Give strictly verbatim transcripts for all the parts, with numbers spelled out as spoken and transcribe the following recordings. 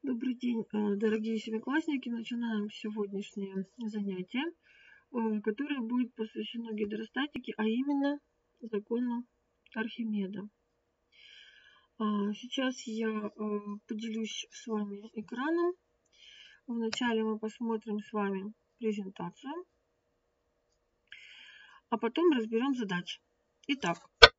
Добрый день, э, дорогие семиклассники. Начинаем сегодняшнее занятие, э, которое будет посвящено гидростатике, а именно закону Архимеда. А, Сейчас я э, поделюсь с вами экраном. Вначале мы посмотрим с вами презентацию, а потом разберем задачи. Итак,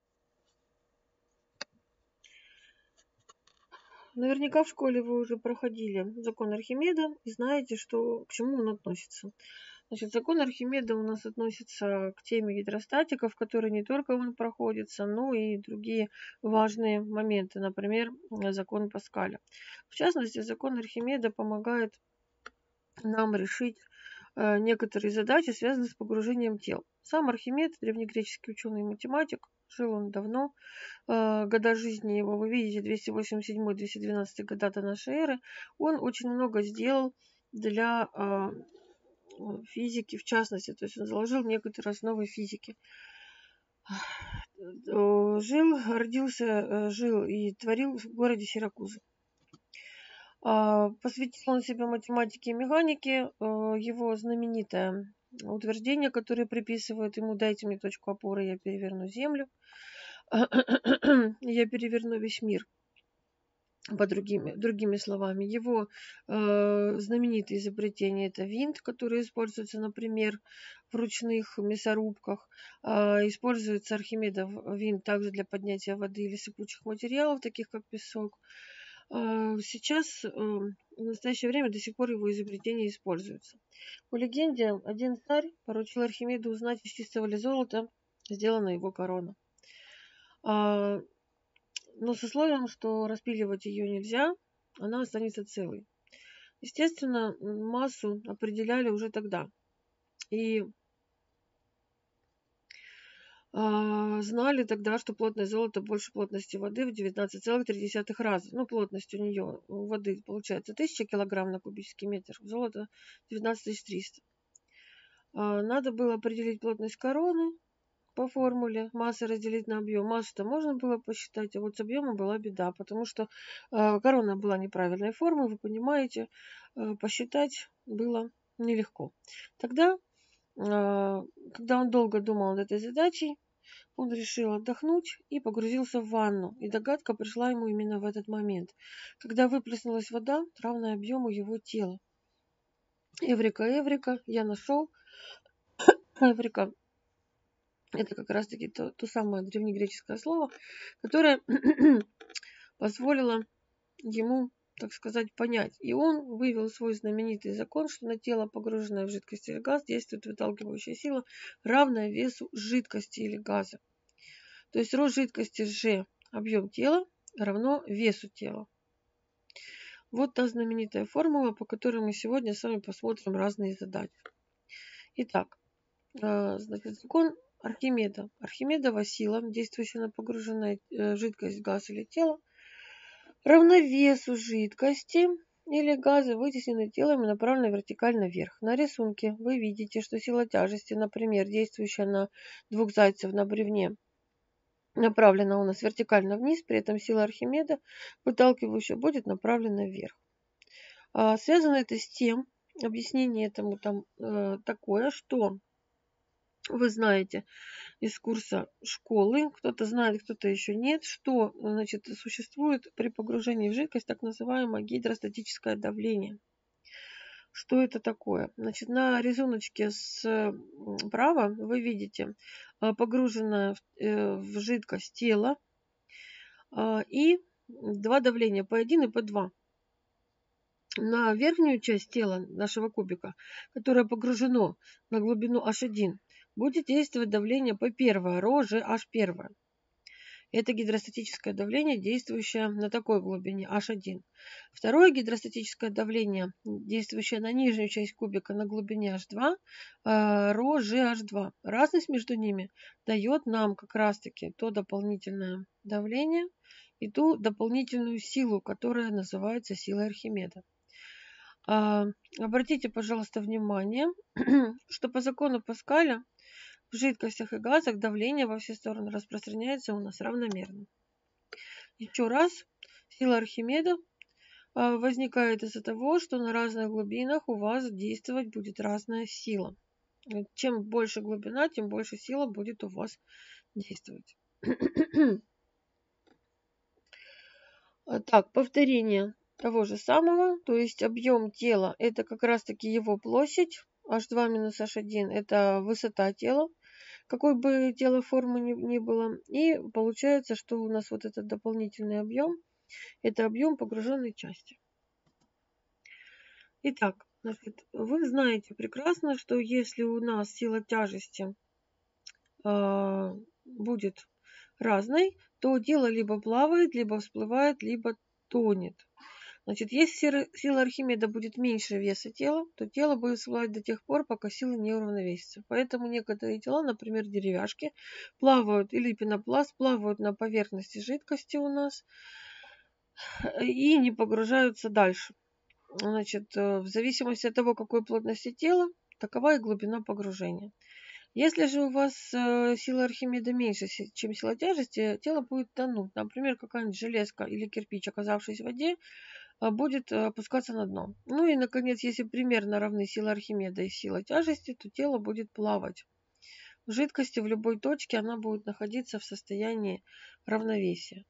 наверняка в школе вы уже проходили закон Архимеда и знаете, что, к чему он относится. Значит, закон Архимеда у нас относится к теме гидростатиков, которые не только он проходится, но и другие важные моменты, например, закон Паскаля. В частности, закон Архимеда помогает нам решить э, некоторые задачи, связанные с погружением тел. Сам Архимед, древнегреческий ученый и математик, жил он давно. Э, года жизни его, вы видите, двести восемьдесят седьмой — двести двенадцатый года до нашей эры. Он очень много сделал для э, физики, в частности, то есть он заложил некоторые основы физики. Жил, родился, жил и творил в городе Сиракузы. Посвятил он себя математике и механике. Его знаменитое утверждение, которое приписывают ему: «Дайте мне точку опоры, я переверну землю, я переверну весь мир». По другими, другими словами, его э, знаменитое изобретение — это винт, который используется, например, в ручных мясорубках. Э, используется Архимедов винт также для поднятия воды или сыпучих материалов, таких как песок. Э, сейчас, э, в настоящее время, до сих пор его изобретение используется. По легенде, один царь поручил Архимеду узнать, из чистого ли золота сделана его корона. Э, но с условием, что распиливать ее нельзя, она останется целой. Естественно, массу определяли уже тогда. И э, знали тогда, что плотность золота больше плотности воды в девятнадцать целых три десятых раза. Ну, плотность у нее, у воды, получается тысяча килограмм на кубический метр, золото девятнадцать тысяч триста. Э, надо было определить плотность короны по формуле масса разделить на объем. Массу-то можно было посчитать, а вот с объемом была беда, потому что э, корона была неправильной формы, вы понимаете, э, посчитать было нелегко. Тогда, э, когда он долго думал над этой задачей, он решил отдохнуть и погрузился в ванну. И догадка пришла ему именно в этот момент, когда выплеснулась вода, равная объему его тела. Эврика, Эврика, я нашел. Эврика — это как раз-таки то, то самое древнегреческое слово, которое позволило ему, так сказать, понять. И он вывел свой знаменитый закон, что на тело, погруженное в жидкость или газ, действует выталкивающая сила, равная весу жидкости или газа. То есть рост жидкости G, объем тела, равно весу тела. Вот та знаменитая формула, по которой мы сегодня с вами посмотрим разные задачи. Итак, значит, закон Архимеда. Архимедова сила, действующая на погруженную жидкость, газ или тело, равна весу жидкости или газа, вытесненной телом и направленной вертикально вверх. На рисунке вы видите, что сила тяжести, например, действующая на двух зайцев на бревне, направлена у нас вертикально вниз, при этом сила Архимеда, выталкивающая, будет направлена вверх. Связано это с тем, объяснение этому там э, такое, что вы знаете из курса школы, кто-то знает, кто-то еще нет, что, значит, существует при погружении в жидкость так называемое гидростатическое давление. Что это такое? Значит, на рисуночке справа вы видите погруженное в жидкость тело и два давления, пэ один и пэ два. На верхнюю часть тела нашего кубика, которое погружено на глубину аш один, будет действовать давление пэ один, ро же аш один. Это гидростатическое давление, действующее на такой глубине аш один. Второе гидростатическое давление, действующее на нижнюю часть кубика на глубине аш два, ро же аш два. Разность между ними дает нам как раз-таки то дополнительное давление и ту дополнительную силу, которая называется силой Архимеда. Обратите, пожалуйста, внимание, что по закону Паскаля в жидкостях и газах давление во все стороны распространяется у нас равномерно. Еще раз, сила Архимеда возникает из-за того, что на разных глубинах у вас действовать будет разная сила. Чем больше глубина, тем больше сила будет у вас действовать. Так, повторение того же самого, то есть объем тела — это как раз-таки его площадь, эйч два минус эйч один — это высота тела, какой бы тело формы ни, ни было, и получается, что у нас вот этот дополнительный объем — это объем погруженной части. Итак, значит, вы знаете прекрасно, что если у нас сила тяжести э, будет разной, то тело либо плавает, либо всплывает, либо тонет. Значит, если сила Архимеда будет меньше веса тела, то тело будет всплывать до тех пор, пока сила не уравновесится. Поэтому некоторые тела, например, деревяшки, плавают, или пенопласт, плавают на поверхности жидкости у нас и не погружаются дальше. Значит, в зависимости от того, какой плотности тела, такова и глубина погружения. Если же у вас сила Архимеда меньше, чем сила тяжести, тело будет тонуть. Например, какая-нибудь железка или кирпич, оказавшись в воде, будет опускаться на дно. Ну и, наконец, если примерно равны сила Архимеда и сила тяжести, то тело будет плавать. В жидкости в любой точке она будет находиться в состоянии равновесия.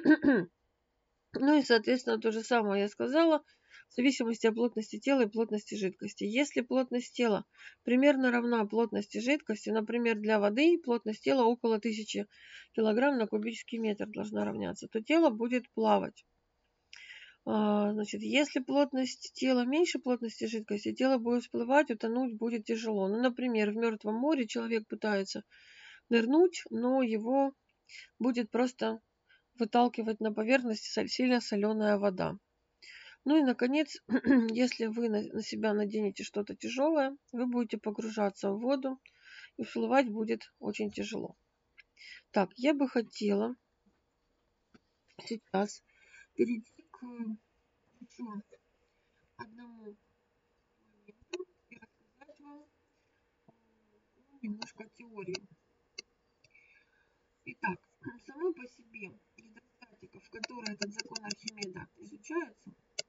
Ну и, соответственно, то же самое я сказала, в зависимости от плотности тела и плотности жидкости. Если плотность тела примерно равна плотности жидкости, например, для воды плотность тела около тысячи килограмм на кубический метр должна равняться, то тело будет плавать. Значит, если плотность тела меньше плотности жидкости, тело будет всплывать, утонуть будет тяжело. Ну, например, в Мертвом море человек пытается нырнуть, но его будет просто выталкивать на поверхность сильно соленая вода. Ну и, наконец, если вы на себя наденете что-то тяжелое, вы будете погружаться в воду, и всплывать будет очень тяжело. Так, я бы хотела сейчас перейти к еще одному моменту и рассказать вам немножко теории. Итак, само по себе гидростатика, в которой этот закон Архимеда изучается,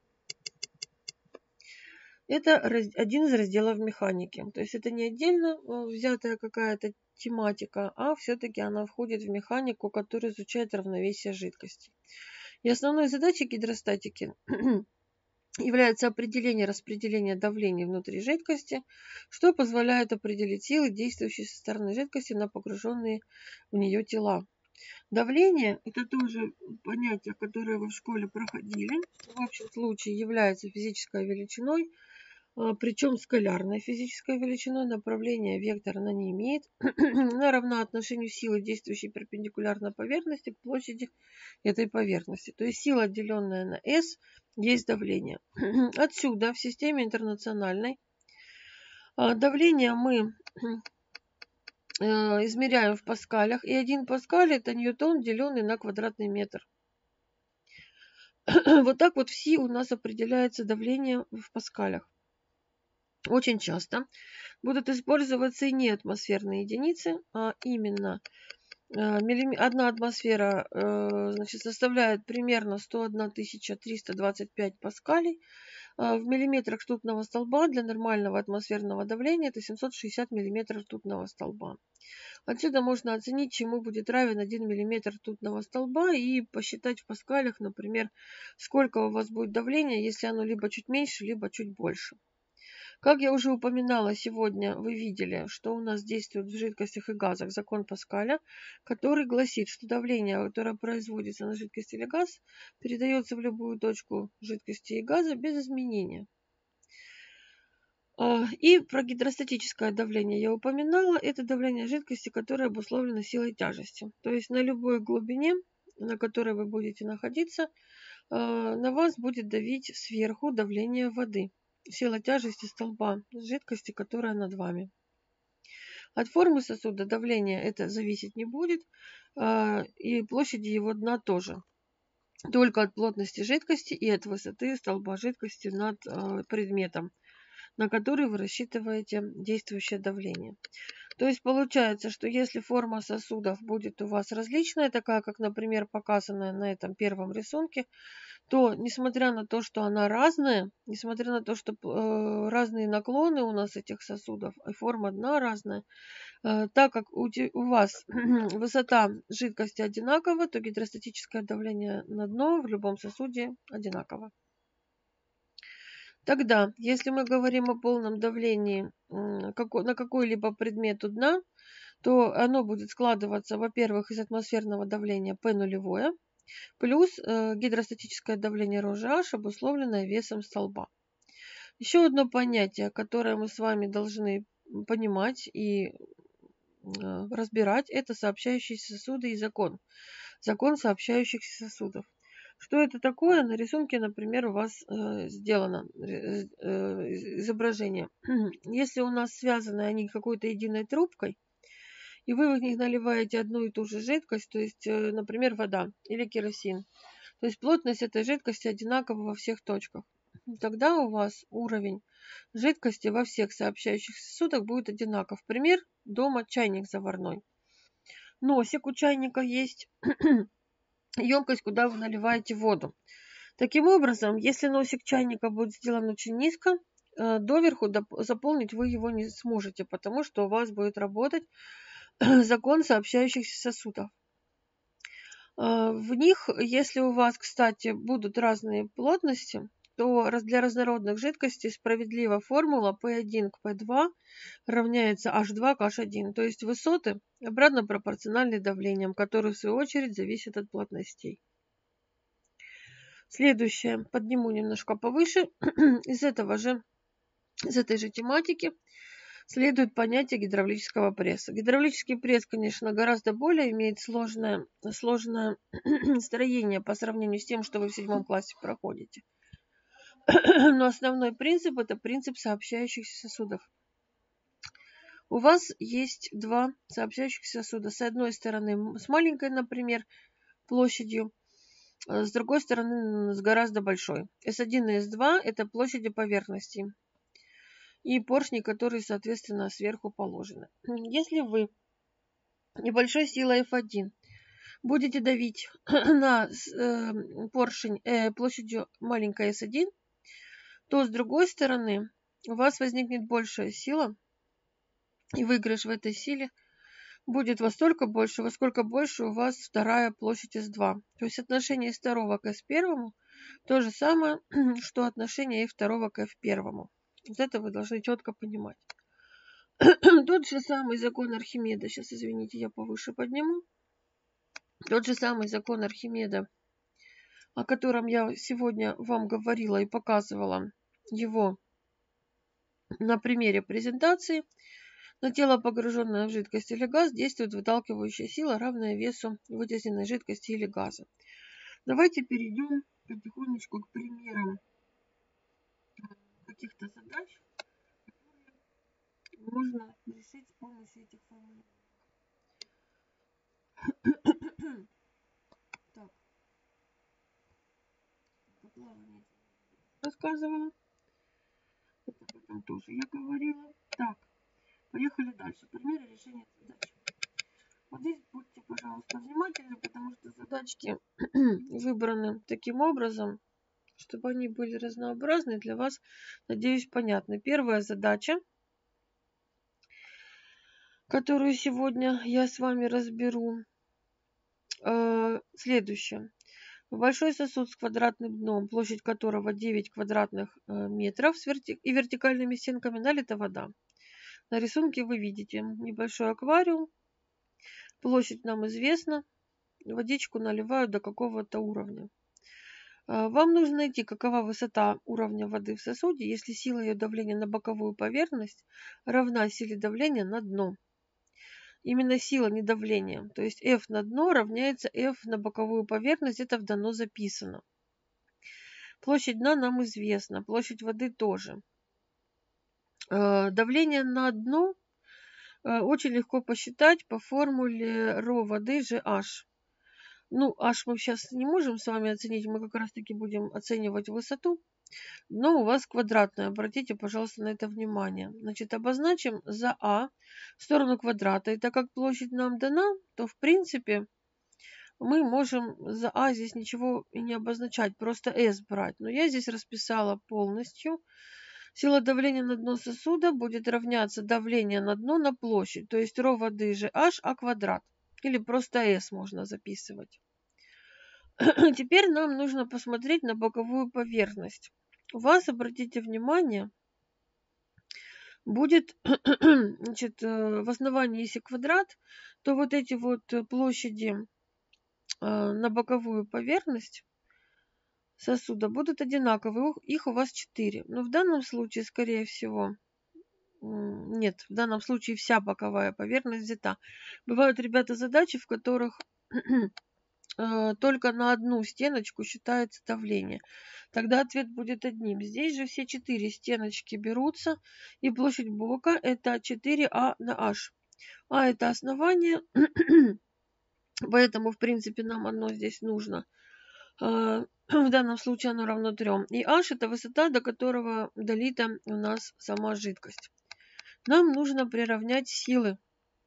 это один из разделов механики. То есть это не отдельно взятая какая-то тематика, а все-таки она входит в механику, которая изучает равновесие жидкостей. И основной задачей гидростатики является определение распределения давления внутри жидкости, что позволяет определить силы, действующие со стороны жидкости на погруженные в нее тела. Давление – это тоже понятие, которое вы в школе проходили. В общем случае является физической величиной, причем скалярной физической величиной, направления вектора она не имеет. Она равна отношению силы, действующей перпендикулярно поверхности, к площади этой поверхности. То есть сила, деленная на S, есть давление. Отсюда в системе интернациональной давление мы измеряем в паскалях, и один паскаль — это ньютон, деленный на квадратный метр. Вот так вот в Си у нас определяется давление в паскалях. Очень часто будут использоваться и не атмосферные единицы, а именно одна атмосфера, значит, составляет примерно сто одна тысяча триста двадцать пять паскалей. В миллиметрах ртутного столба для нормального атмосферного давления это семьсот шестьдесят миллиметров ртутного столба. Отсюда можно оценить, чему будет равен один миллиметр ртутного столба, и посчитать в паскалях, например, сколько у вас будет давление, если оно либо чуть меньше, либо чуть больше. Как я уже упоминала сегодня, вы видели, что у нас действует в жидкостях и газах закон Паскаля, который гласит, что давление, которое производится на жидкость или газ, передается в любую точку жидкости и газа без изменения. И про гидростатическое давление я упоминала. Это давление жидкости, которое обусловлено силой тяжести. То есть на любой глубине, на которой вы будете находиться, на вас будет давить сверху давление воды. Сила тяжести столба жидкости, которая над вами. От формы сосуда давление это зависеть не будет, и площади его дна тоже. Только от плотности жидкости и от высоты столба жидкости над предметом, на который вы рассчитываете действующее давление. То есть получается, что если форма сосудов будет у вас различная, такая, как, например, показанная на этом первом рисунке, то, несмотря на то, что она разная, несмотря на то, что э, разные наклоны у нас этих сосудов, и форма дна разная, э, так как у, у вас высота жидкости одинакова, то гидростатическое давление на дно в любом сосуде одинаково. Тогда, если мы говорим о полном давлении на какой-либо предмет у дна, то оно будет складываться, во-первых, из атмосферного давления P нулевое, плюс э, гидростатическое давление ρ жэ аш, обусловленное весом столба. Еще одно понятие, которое мы с вами должны понимать и э, разбирать, это сообщающиеся сосуды и закон. Закон сообщающихся сосудов. Что это такое? На рисунке, например, у вас э, сделано э, изображение. Если у нас связаны они какой-то единой трубкой, и вы в них наливаете одну и ту же жидкость, то есть, э, например, вода или керосин, то есть плотность этой жидкости одинакова во всех точках, тогда у вас уровень жидкости во всех сообщающихся сосудах будет одинаков. Пример: дома чайник заварной. Носик у чайника есть, емкость, куда вы наливаете воду. Таким образом, если носик чайника будет сделан очень низко, доверху заполнить вы его не сможете, потому что у вас будет работать закон сообщающихся сосудов. В них, если у вас, кстати, будут разные плотности, то для разнородных жидкостей справедлива формула P один к P два равняется H два к H один, то есть высоты обратно пропорциональны давлениям, которые в свою очередь зависят от плотностей. Следующее, подниму немножко повыше, из этого же, из этой же тематики следует понятие гидравлического пресса. Гидравлический пресс, конечно, гораздо более имеет сложное, сложное строение по сравнению с тем, что вы в седьмом классе проходите. Но основной принцип – это принцип сообщающихся сосудов. У вас есть два сообщающихся сосуда. С одной стороны с маленькой, например, площадью, с другой стороны с гораздо большой. эс один и эс два – это площади поверхности и поршни, которые, соответственно, сверху положены. Если вы небольшой силой эф один будете давить на поршень площадью маленькой эс один, то с другой стороны у вас возникнет большая сила, и выигрыш в этой силе будет во столько больше, во сколько больше у вас вторая площадь эс два. То есть отношение эс два к эс один то же самое, что отношение эф два к эф один. Вот это вы должны четко понимать. Тот же самый закон Архимеда, сейчас, извините, я повыше подниму. Тот же самый закон Архимеда, о котором я сегодня вам говорила и показывала его на примере презентации. На тело, погруженное в жидкость или газ, действует выталкивающая сила, равная весу вытесненной жидкости или газа. Давайте перейдем потихонечку к примерам каких-то задач, которые можно решить с помощью этих формулировок. Так, по плаванию рассказывала. Это потом тоже я говорила. Так, поехали дальше. Примеры решения задач. Вот здесь будьте, пожалуйста, внимательны, потому что задачки выбраны таким образом, чтобы они были разнообразны, для вас, надеюсь, понятны. Первая задача, которую сегодня я с вами разберу, э, следующая. Большой сосуд с квадратным дном, площадь которого девять квадратных метров с верти... и вертикальными стенками, налита вода. На рисунке вы видите небольшой аквариум. Площадь нам известна. Водичку наливают до какого-то уровня. Вам нужно найти, какова высота уровня воды в сосуде, если сила ее давления на боковую поверхность равна силе давления на дно. Именно сила, не давление. То есть F на дно равняется F на боковую поверхность. Это дано записано. Площадь дна нам известна. Площадь воды тоже. Давление на дно очень легко посчитать по формуле ρ воды жэ аш. Ну, аж мы сейчас не можем с вами оценить, мы как раз таки будем оценивать высоту. Но у вас квадратная. Обратите, пожалуйста, на это внимание. Значит, обозначим за А сторону квадрата. И так как площадь нам дана, то в принципе мы можем за А здесь ничего и не обозначать, просто S брать. Но я здесь расписала полностью. Сила давления на дно сосуда будет равняться давлению на дно на площадь. То есть ρ воды GH А квадрат. Или просто S можно записывать. Теперь нам нужно посмотреть на боковую поверхность. У вас, обратите внимание, будет значит, в основании, если квадрат, то вот эти вот площади на боковую поверхность сосуда будут одинаковые. Их у вас четыре. Но в данном случае, скорее всего, нет, в данном случае вся боковая поверхность взята. Бывают, ребята, задачи, в которых только на одну стеночку считается давление. Тогда ответ будет одним. Здесь же все четыре стеночки берутся, и площадь бока это четыре А на H. А это основание, поэтому, в принципе, нам оно здесь нужно. В данном случае оно равно трем. И H это высота, до которого долита у нас сама жидкость. Нам нужно приравнять силы.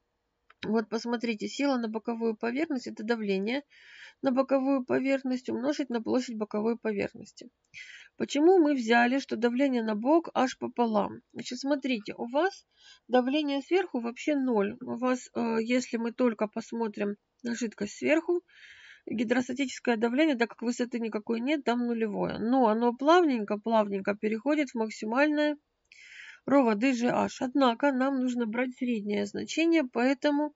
Вот посмотрите, сила на боковую поверхность это давление на боковую поверхность умножить на площадь боковой поверхности. Почему мы взяли, что давление на бок аж пополам? Значит, смотрите, у вас давление сверху вообще ноль. У вас, если мы только посмотрим на жидкость сверху, гидростатическое давление, так как высоты никакой нет, там нулевое. Но оно плавненько-плавненько переходит в максимальное ρ воды GH. Однако нам нужно брать среднее значение, поэтому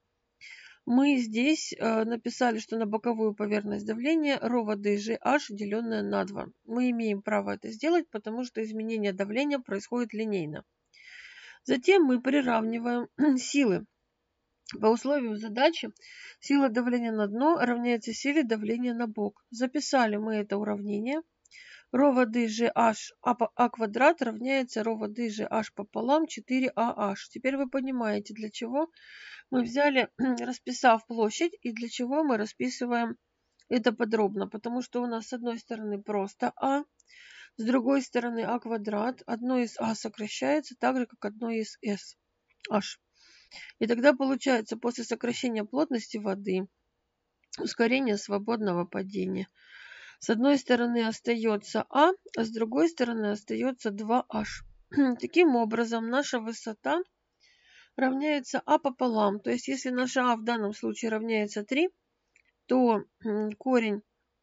мы здесь э, написали, что на боковую поверхность давления ρ воды GH деленное на два. Мы имеем право это сделать, потому что изменение давления происходит линейно. Затем мы приравниваем силы. По условию задачи сила давления на дно равняется силе давления на бок. Записали мы это уравнение. ρ воды GH А квадрат равняется ρ воды GH пополам четыре А H. Теперь вы понимаете, для чего мы взяли, расписав площадь, и для чего мы расписываем это подробно. Потому что у нас с одной стороны просто А, с другой стороны А квадрат. Одно из А сокращается так же, как одно из S, H. И тогда получается после сокращения плотности воды ускорение свободного падения. С одной стороны остается А, а с другой стороны остается два H. Таким образом, наша высота равняется А пополам. То есть, если наша А в данном случае равняется три, то корень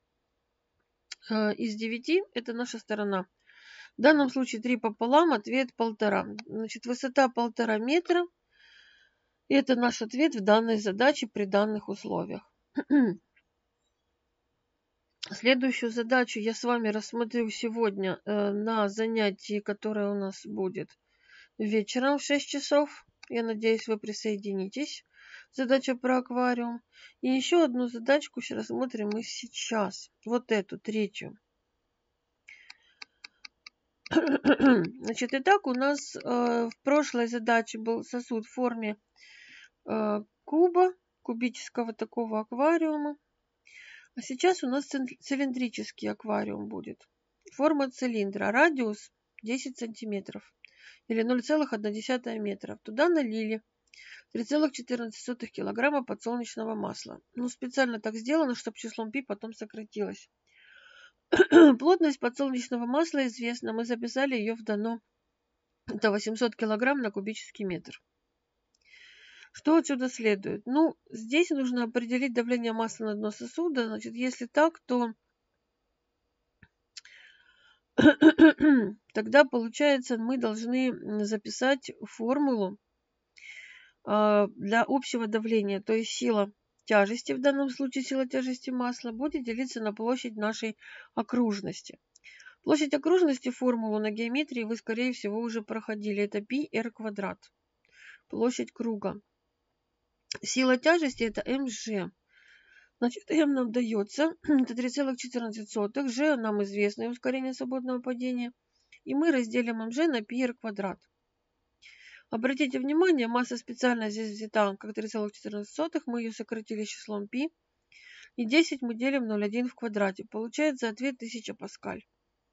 из девяти это наша сторона. В данном случае три пополам, ответ полтора. Значит, высота полтора метра. Это наш ответ в данной задаче при данных условиях. Следующую задачу я с вами рассмотрю сегодня на занятии, которое у нас будет вечером в шесть часов. Я надеюсь, вы присоединитесь. Задача про аквариум. И еще одну задачку рассмотрим мы сейчас. Вот эту, третью. Значит, итак, у нас э, в прошлой задаче был сосуд в форме э, куба, кубического такого аквариума. А сейчас у нас цилиндрический аквариум будет. Форма цилиндра, радиус десять сантиметров или ноль целых одна десятая метра. Туда налили три целых четырнадцать сотых килограмма подсолнечного масла. Ну, специально так сделано, чтобы числом π потом сократилось. Плотность подсолнечного масла известна. Мы записали ее в дано. Это восемьсот килограмм на кубический метр. Что отсюда следует? Ну, здесь нужно определить давление масла на дно сосуда. Значит, если так, то тогда, получается, мы должны записать формулу для общего давления. То есть сила тяжести, в данном случае сила тяжести масла, будет делиться на площадь нашей окружности. Площадь окружности, формулу на геометрии вы, скорее всего, уже проходили. Это πr квадрат. Площадь круга. Сила тяжести это mg. Значит, m нам дается, это три целых четырнадцать сотых, g нам известно, ускорение свободного падения. И мы разделим mg на πr квадрат. Обратите внимание, масса специально здесь взята как три целых четырнадцать сотых, мы ее сократили числом π. И десять мы делим ноль целых одна десятая в квадрате. Получается ответ тысяча паскаль.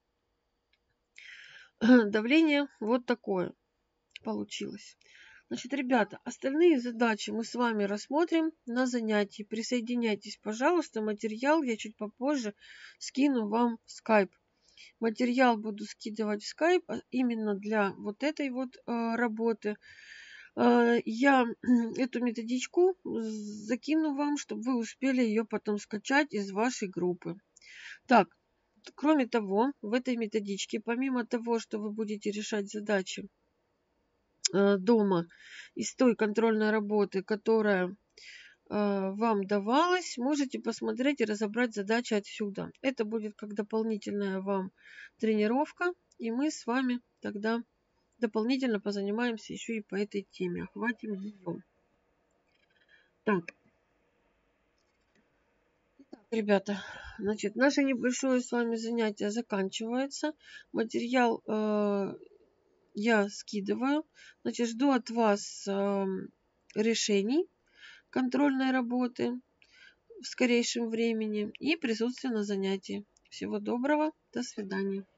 Давление вот такое получилось. Значит, ребята, остальные задачи мы с вами рассмотрим на занятии. Присоединяйтесь, пожалуйста. Материал я чуть попозже скину вам в скайп. Материал буду скидывать в скайп именно для вот этой вот э, работы. Э, я эту методичку закину вам, чтобы вы успели ее потом скачать из вашей группы. Так, кроме того, в этой методичке, помимо того, что вы будете решать задачи дома из той контрольной работы, которая вам давалась, можете посмотреть и разобрать задачи отсюда. Это будет как дополнительная вам тренировка, и мы с вами тогда дополнительно позанимаемся еще и по этой теме. Охватим ее. Так. Итак, ребята, значит, наше небольшое с вами занятие заканчивается. Материал э, я скидываю. Значит, жду от вас э, решений контрольной работы в скорейшем времени и присутствие на занятии. Всего доброго, до свидания.